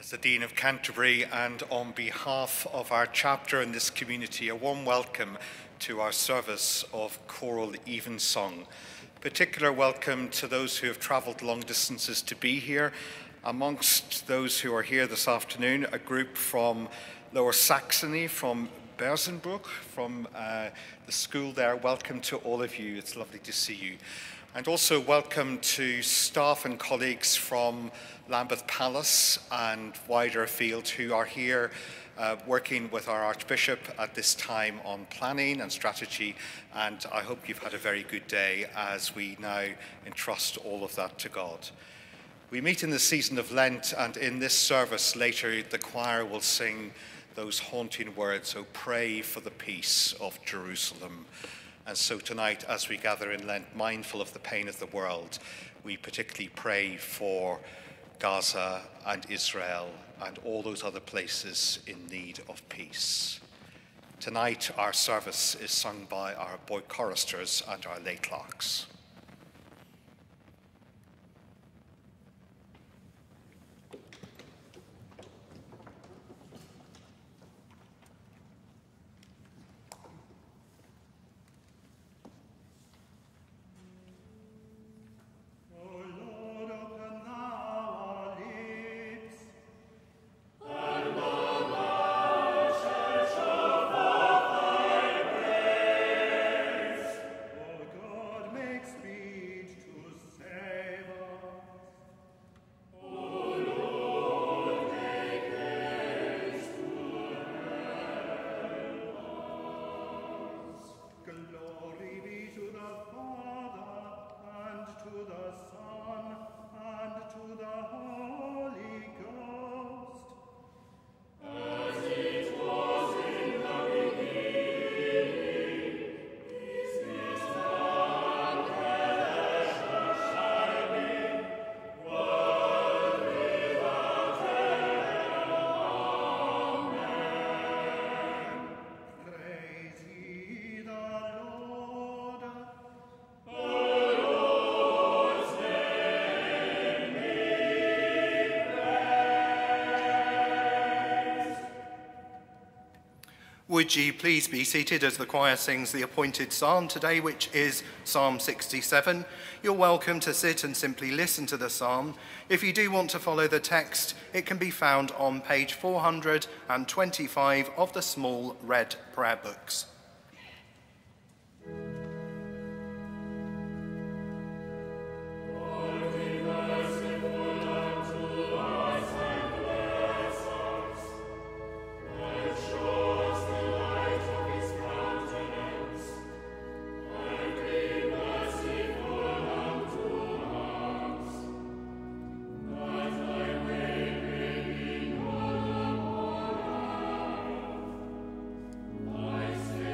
As the Dean of Canterbury and on behalf of our chapter in this community, a warm welcome to our service of Choral Evensong. Particular welcome to those who have travelled long distances to be here. Amongst those who are here this afternoon, a group from Lower Saxony, from Bersenbruck, from the school there. Welcome to all of you. It's lovely to see you. And also welcome to staff and colleagues from Lambeth Palace and wider afield who are here working with our Archbishop at this time on planning and strategy. And I hope you've had a very good day as we now entrust all of that to God. We meet in the season of Lent, and in this service later the choir will sing those haunting words, "Oh, pray for the peace of Jerusalem." And so tonight, as we gather in Lent, mindful of the pain of the world, we particularly pray for Gaza and Israel and all those other places in need of peace. Tonight, our service is sung by our boy choristers and our lay clerks. Would you please be seated as the choir sings the appointed psalm today, which is Psalm 67. You're welcome to sit and simply listen to the psalm. If you do want to follow the text, it can be found on page 425 of the small red prayer books. I say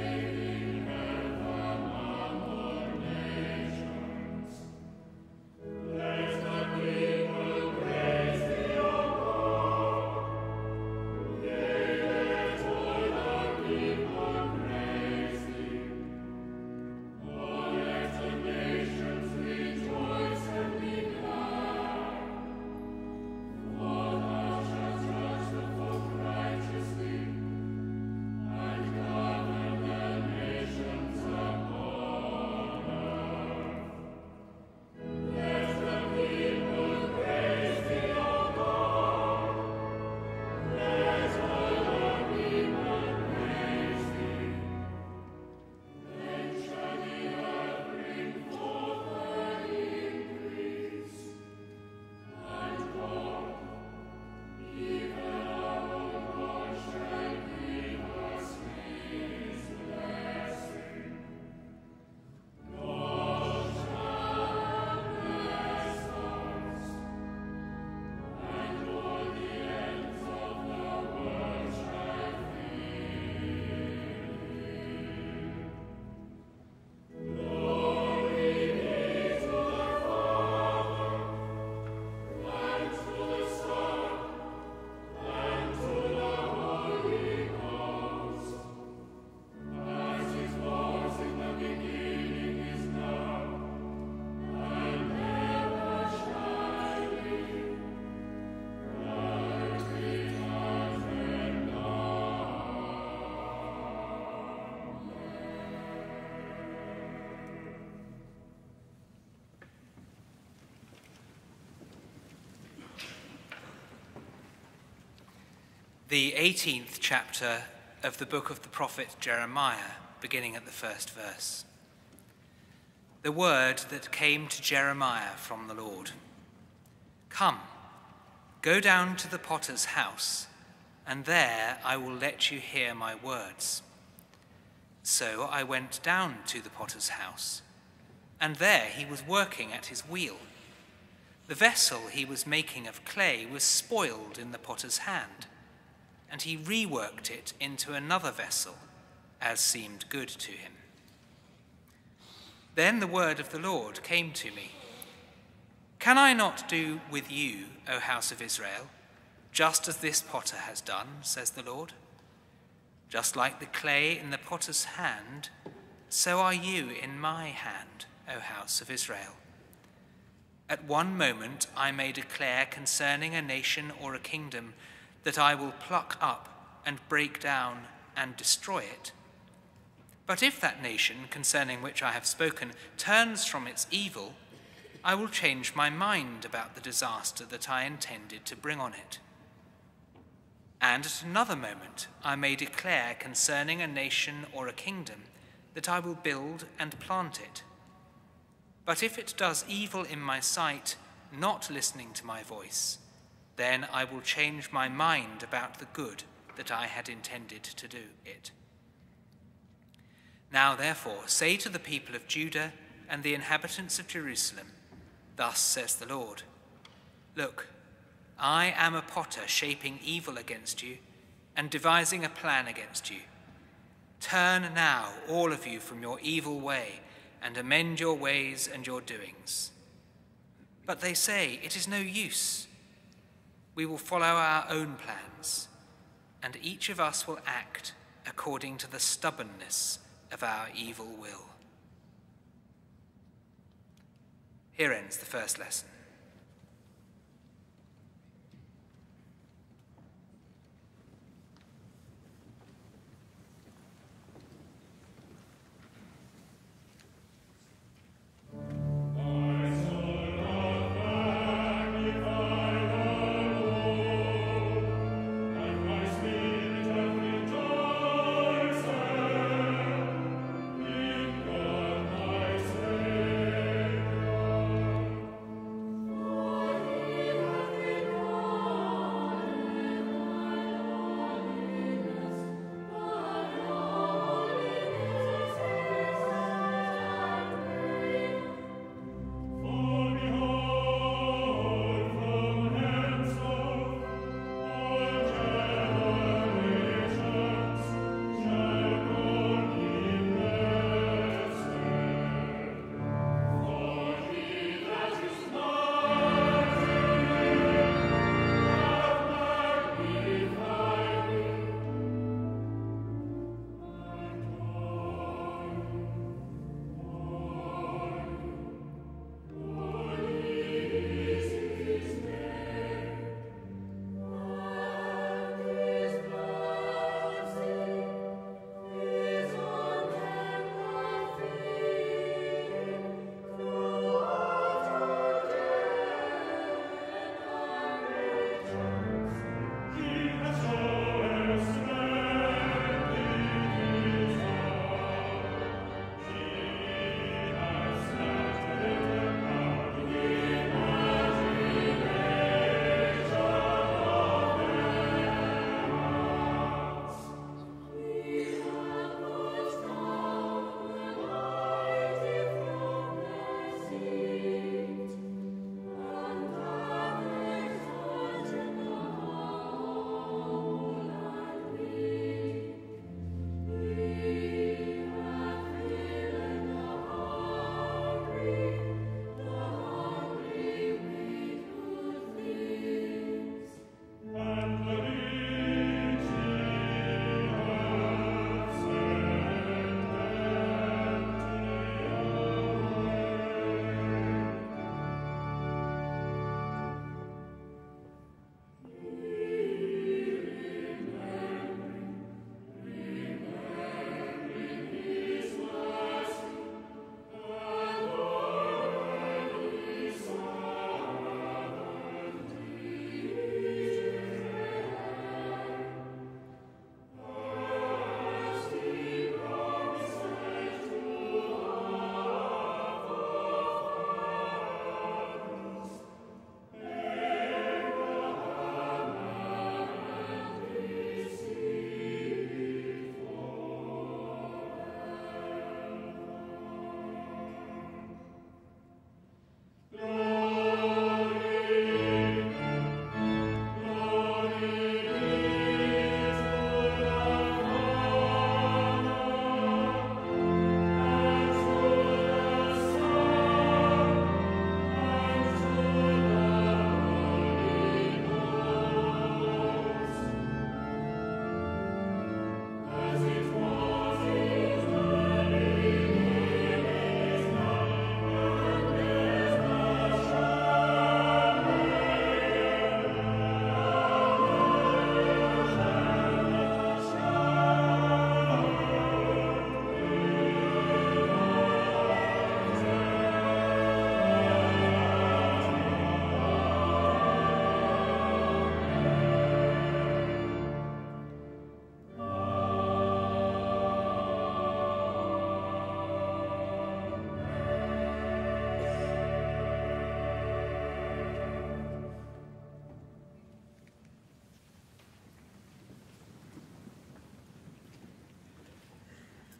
The 18th chapter of the book of the prophet Jeremiah, beginning at the first verse. The word that came to Jeremiah from the Lord. Come, go down to the potter's house, and there I will let you hear my words. So I went down to the potter's house, and there he was working at his wheel. The vessel he was making of clay was spoiled in the potter's hand, and he reworked it into another vessel, as seemed good to him. Then the word of the Lord came to me. Can I not do with you, O house of Israel, just as this potter has done, says the Lord? Just like the clay in the potter's hand, so are you in my hand, O house of Israel. At one moment I may declare concerning a nation or a kingdom that I will pluck up and break down and destroy it. But if that nation concerning which I have spoken turns from its evil, I will change my mind about the disaster that I intended to bring on it. And at another moment I may declare concerning a nation or a kingdom that I will build and plant it. But if it does evil in my sight, not listening to my voice, then I will change my mind about the good that I had intended to do it. Now therefore say to the people of Judah and the inhabitants of Jerusalem, thus says the Lord, look, I am a potter shaping evil against you and devising a plan against you. Turn now, all of you, from your evil way and amend your ways and your doings. But they say, it is no use. We will follow our own plans, and each of us will act according to the stubbornness of our evil will. Here ends the first lesson.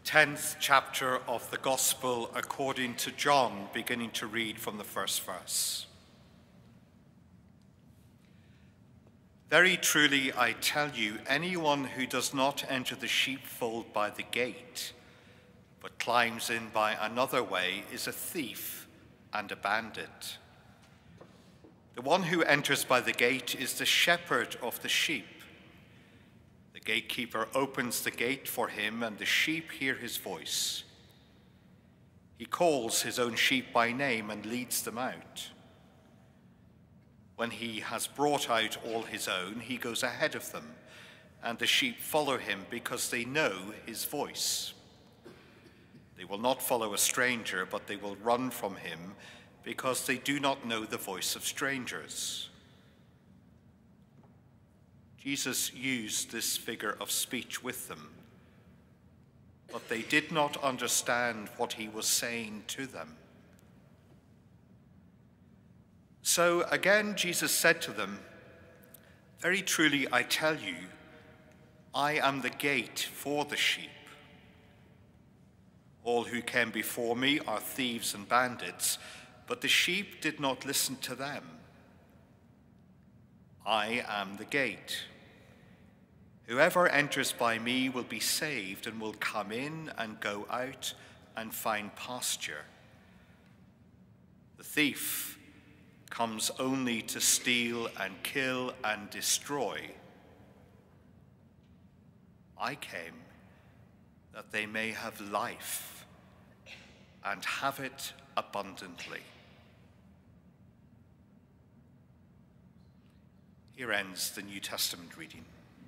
10th chapter of the Gospel according to John, beginning to read from the first verse. Very truly I tell you, anyone who does not enter the sheepfold by the gate, but climbs in by another way, is a thief and a bandit. The one who enters by the gate is the shepherd of the sheep. The gatekeeper opens the gate for him, and the sheep hear his voice. He calls his own sheep by name and leads them out. When he has brought out all his own, he goes ahead of them, and the sheep follow him because they know his voice. They will not follow a stranger, but they will run from him because they do not know the voice of strangers. Jesus used this figure of speech with them, but they did not understand what he was saying to them. So again, Jesus said to them, "Very truly I tell you, I am the gate for the sheep. All who came before me are thieves and bandits, but the sheep did not listen to them. I am the gate. Whoever enters by me will be saved and will come in and go out and find pasture. The thief comes only to steal and kill and destroy. I came that they may have life and have it abundantly." Here ends the New Testament reading.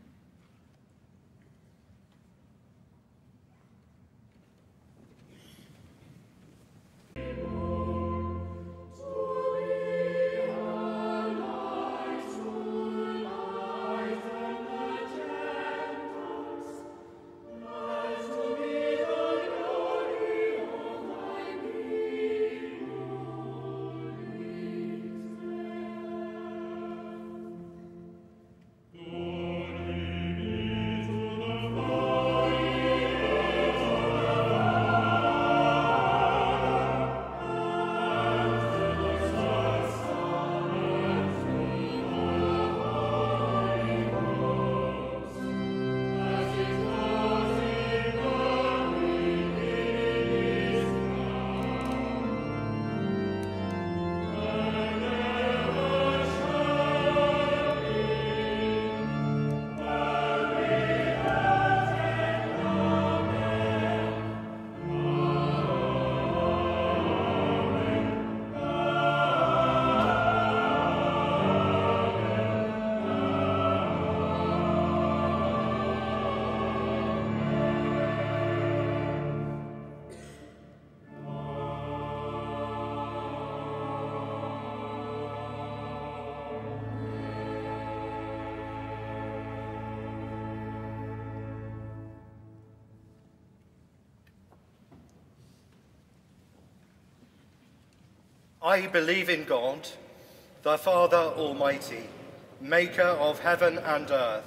I believe in God, the Father Almighty, maker of heaven and earth,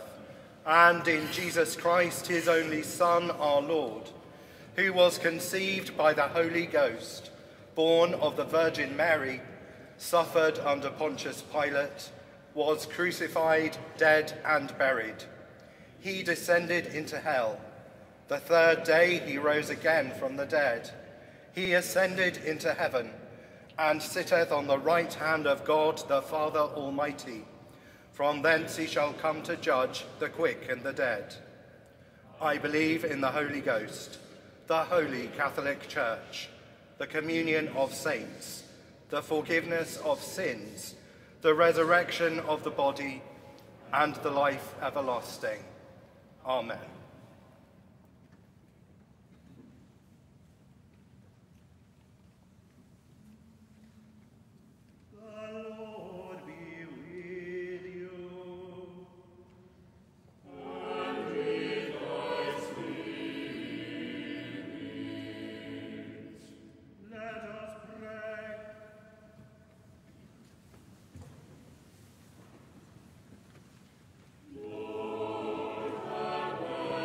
and in Jesus Christ, his only Son, our Lord, who was conceived by the Holy Ghost, born of the Virgin Mary, suffered under Pontius Pilate, was crucified, dead, and buried. He descended into hell. The third day he rose again from the dead. He ascended into heaven, and sitteth on the right hand of God the Father Almighty. From thence he shall come to judge the quick and the dead. I believe in the Holy Ghost, the Holy Catholic Church, the communion of saints, the forgiveness of sins, the resurrection of the body, and the life everlasting. Amen. Lord, have mercy.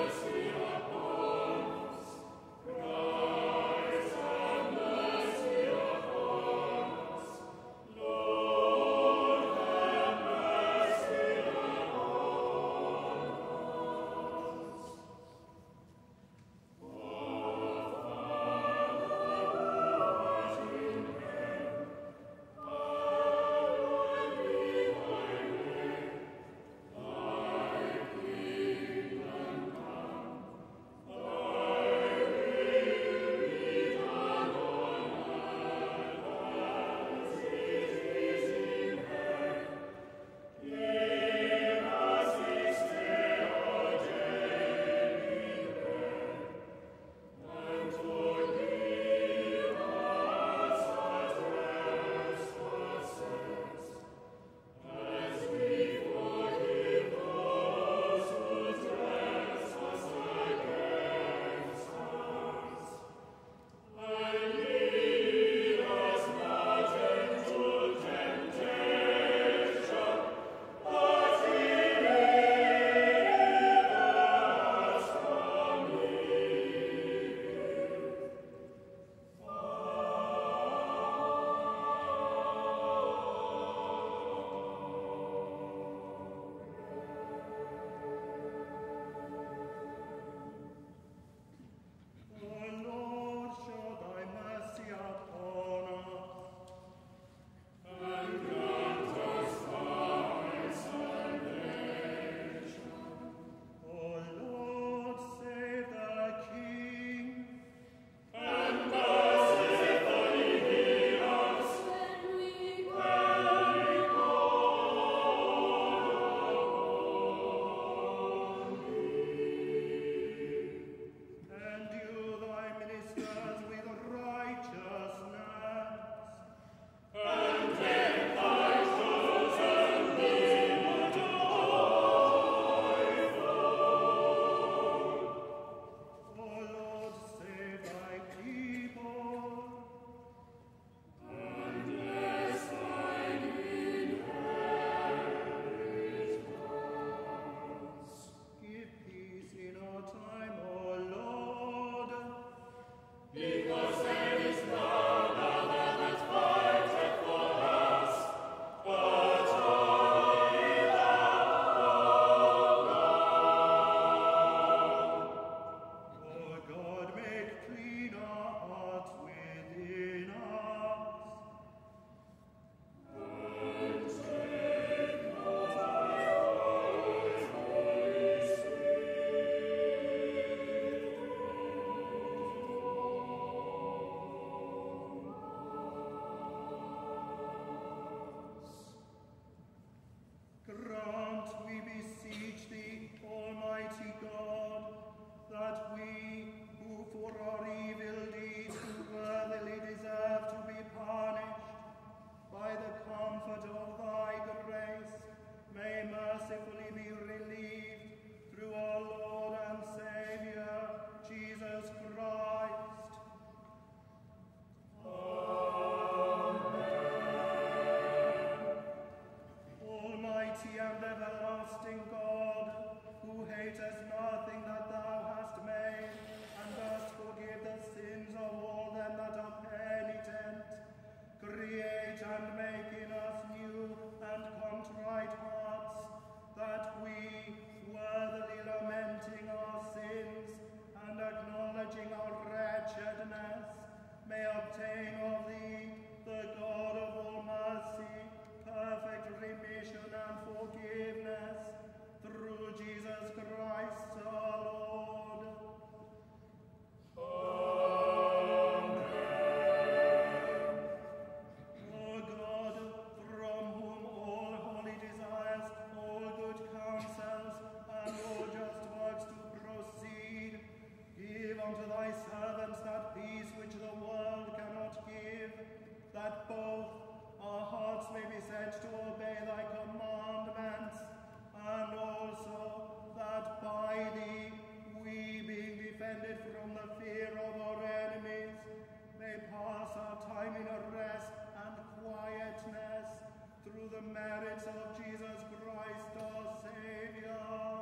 the fear of our enemies, may pass our time in rest and quietness through the merits of Jesus Christ our Saviour.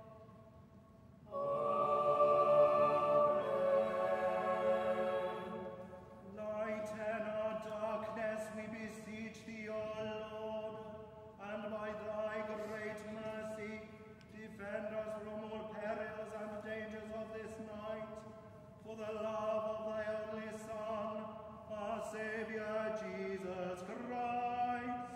Lighten our darkness, we beseech thee, O Lord, and by thy great mercy defend us from all perils and dangers of this night, for the love of thy only Son, our Saviour, Jesus Christ.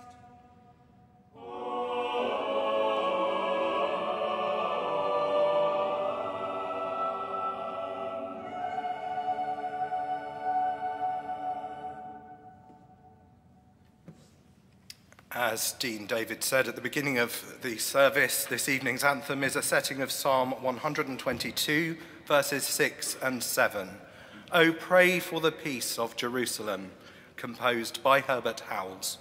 As Dean David said at the beginning of the service, this evening's anthem is a setting of Psalm 122, verses 6 and 7. "O pray for the peace of Jerusalem," composed by Herbert Howells.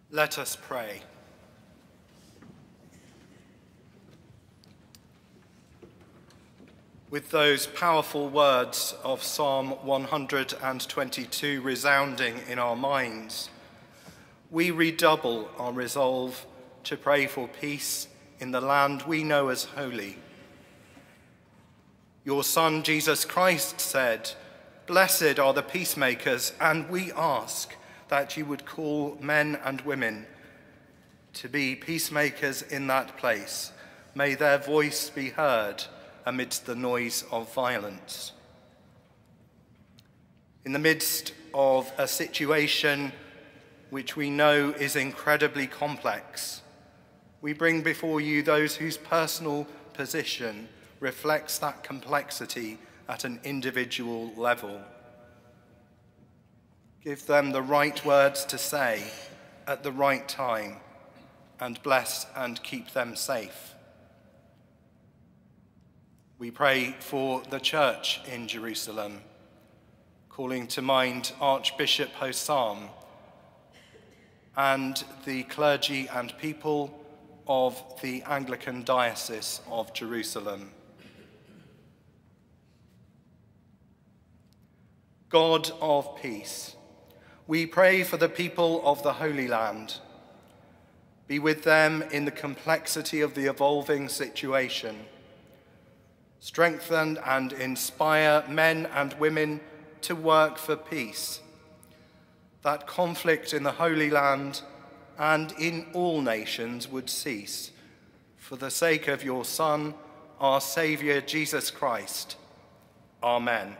Let us pray. With those powerful words of Psalm 122 resounding in our minds, we redouble our resolve to pray for peace in the land we know as holy. Your Son, Jesus Christ, said, "Blessed are the peacemakers," and we ask that you would call men and women to be peacemakers in that place. May their voice be heard amidst the noise of violence. In the midst of a situation which we know is incredibly complex, we bring before you those whose personal position reflects that complexity at an individual level. Give them the right words to say at the right time, and bless and keep them safe. We pray for the church in Jerusalem, calling to mind Archbishop Hossam and the clergy and people of the Anglican Diocese of Jerusalem. God of peace, we pray for the people of the Holy Land. Be with them in the complexity of the evolving situation. Strengthen and inspire men and women to work for peace, that conflict in the Holy Land and in all nations would cease, for the sake of your Son, our Saviour, Jesus Christ. Amen.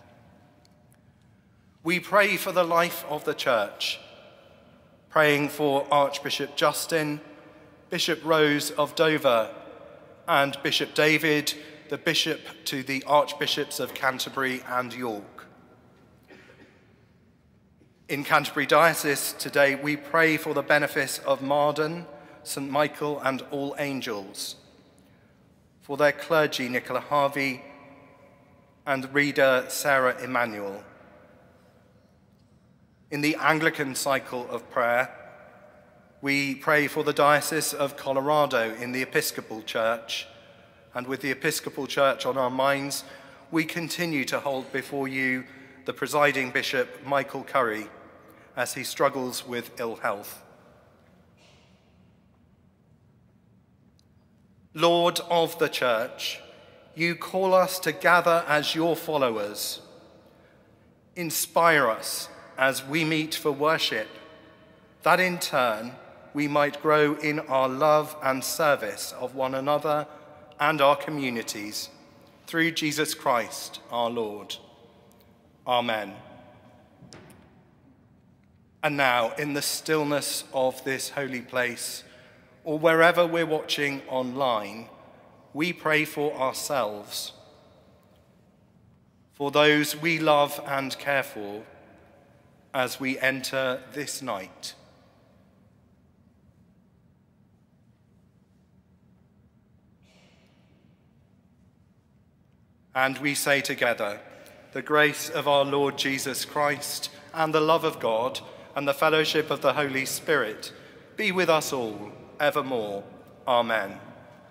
We pray for the life of the Church, praying for Archbishop Justin, Bishop Rose of Dover, and Bishop David, the Bishop to the Archbishops of Canterbury and York. In Canterbury Diocese today, we pray for the benefice of Marden, St. Michael and All Angels, for their clergy, Nicola Harvey and reader Sarah Emmanuel. In the Anglican cycle of prayer, we pray for the Diocese of Colorado in the Episcopal Church, and with the Episcopal Church on our minds, we continue to hold before you the presiding Bishop, Michael Curry, as he struggles with ill health. Lord of the Church, you call us to gather as your followers. Inspire us as we meet for worship, that in turn we might grow in our love and service of one another and our communities, through Jesus Christ our Lord. Amen. And now, in the stillness of this holy place, or wherever we're watching online, we pray for ourselves, for those we love and care for, as we enter this night. And we say together, the grace of our Lord Jesus Christ, and the love of God, and the fellowship of the Holy Spirit be with us all, evermore. Amen.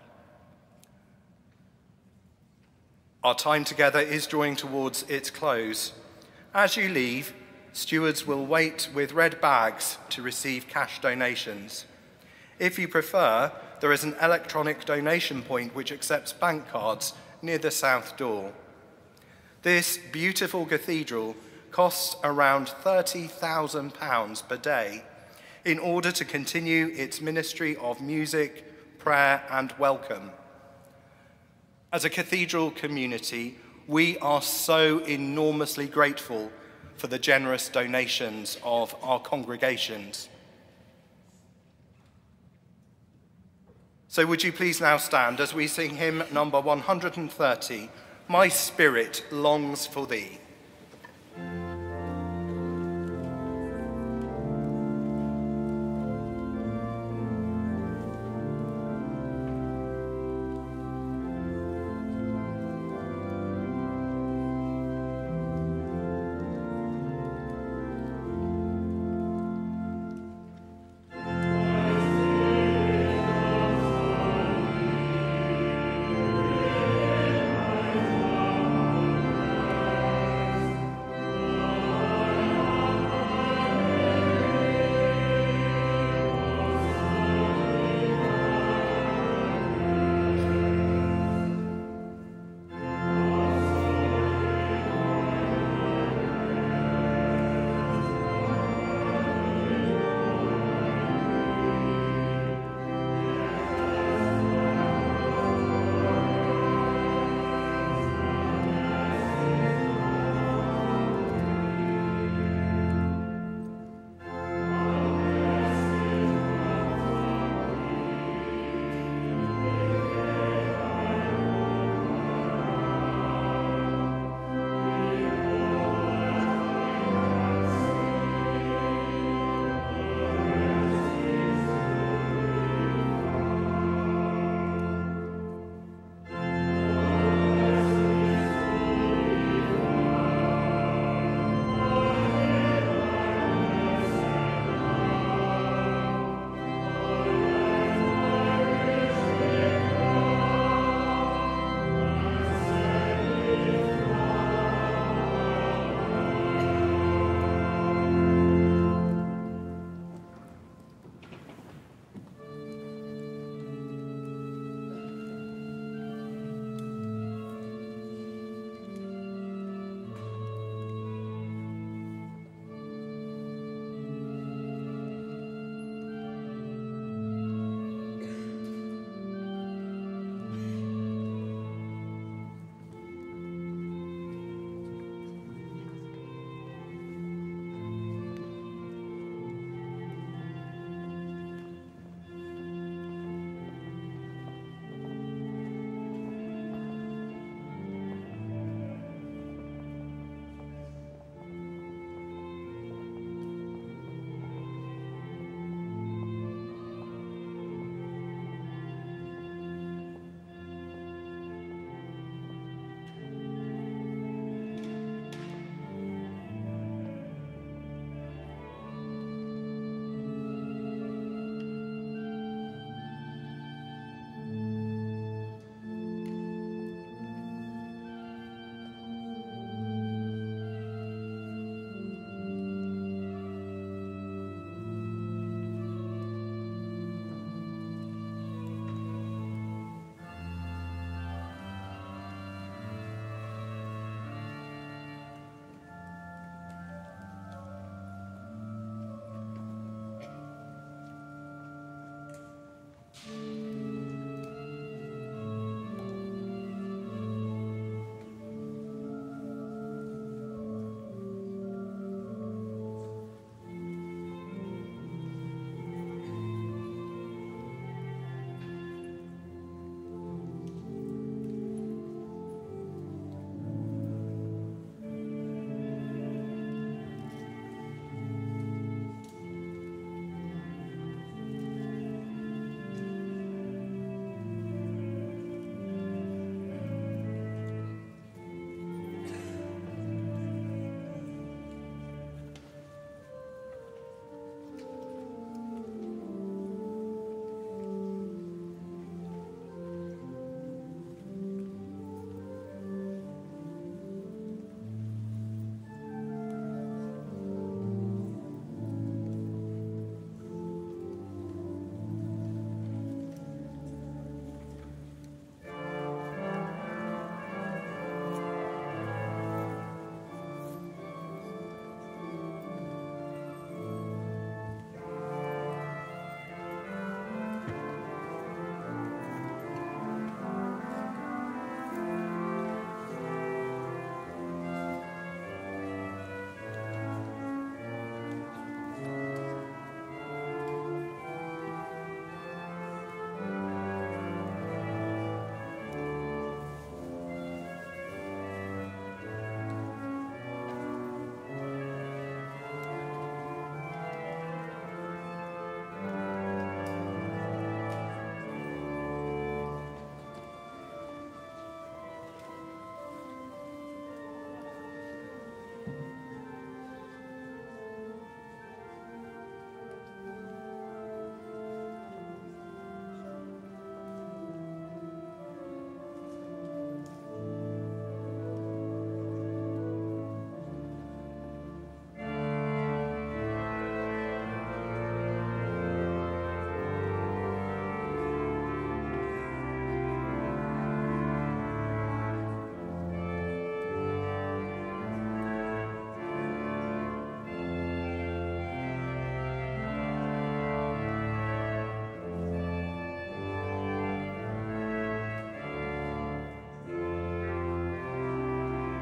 Our time together is drawing towards its close. As you leave, stewards will wait with red bags to receive cash donations. If you prefer, there is an electronic donation point which accepts bank cards near the south door. This beautiful cathedral costs around £30,000 per day in order to continue its ministry of music, prayer, and welcome. As a cathedral community, we are so enormously grateful for the generous donations of our congregations. So would you please now stand as we sing hymn number 130, My Spirit Longs for Thee.